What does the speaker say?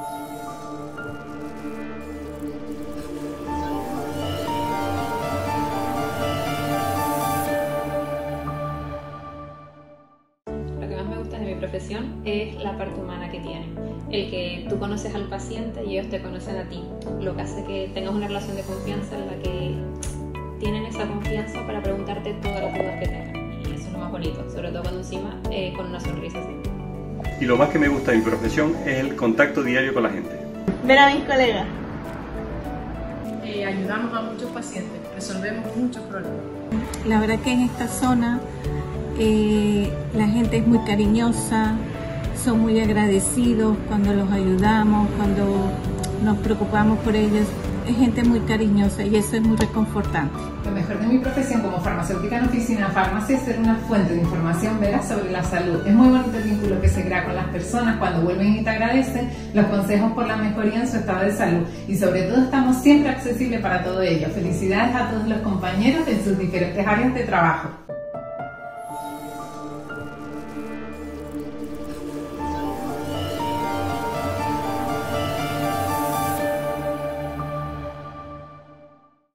Lo que más me gusta de mi profesión es la parte humana que tiene. El que tú conoces al paciente y ellos te conocen a ti. Lo que hace que tengas una relación de confianza en la que tienen esa confianza para preguntarte todas las dudas que tengan. Y eso es lo más bonito, sobre todo cuando encima con una sonrisa así. Y lo más que me gusta de mi profesión es el contacto diario con la gente. Ver a mis colegas. Ayudamos a muchos pacientes, resolvemos muchos problemas. La verdad que en esta zona la gente es muy cariñosa, son muy agradecidos cuando los ayudamos, cuando nos preocupamos por ellos. Es gente muy cariñosa y eso es muy reconfortante. Lo mejor de mi profesión como farmacéutica en oficina de farmacia es ser una fuente de información veraz sobre la salud. Es muy bonito el vínculo que se crea con las personas cuando vuelven y te agradecen los consejos por la mejoría en su estado de salud. Y sobre todo estamos siempre accesibles para todo ello. Felicidades a todos los compañeros en sus diferentes áreas de trabajo.